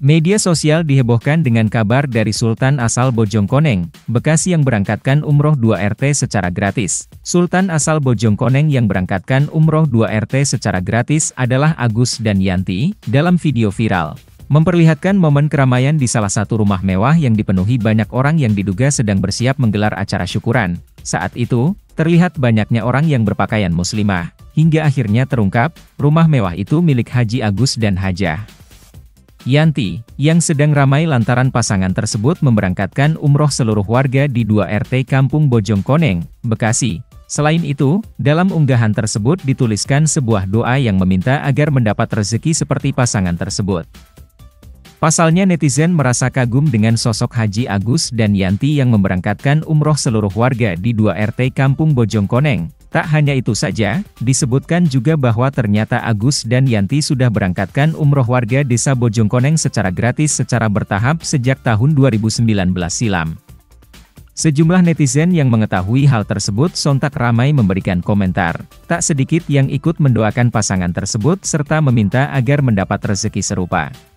Media sosial dihebohkan dengan kabar dari Sultan asal Bojongkoneng, Bekasi yang berangkatkan umroh 2 RT secara gratis. Sultan asal Bojongkoneng yang berangkatkan umroh 2 RT secara gratis adalah Agus dan Yanti, dalam video viral. Memperlihatkan momen keramaian di salah satu rumah mewah yang dipenuhi banyak orang yang diduga sedang bersiap menggelar acara syukuran. Saat itu, terlihat banyaknya orang yang berpakaian muslimah. Hingga akhirnya terungkap, rumah mewah itu milik Haji Agus dan Hajah Yanti, yang sedang ramai lantaran pasangan tersebut memberangkatkan umroh seluruh warga di 2 RT Kampung Bojongkoneng, Bekasi. Selain itu, dalam unggahan tersebut dituliskan sebuah doa yang meminta agar mendapat rezeki seperti pasangan tersebut. Pasalnya netizen merasa kagum dengan sosok Haji Agus dan Yanti yang memberangkatkan umroh seluruh warga di 2 RT Kampung Bojongkoneng. Tak hanya itu saja, disebutkan juga bahwa ternyata Agus dan Yanti sudah berangkatkan umroh warga desa Bojongkoneng secara gratis secara bertahap sejak tahun 2019 silam. Sejumlah netizen yang mengetahui hal tersebut sontak ramai memberikan komentar. Tak sedikit yang ikut mendoakan pasangan tersebut serta meminta agar mendapat rezeki serupa.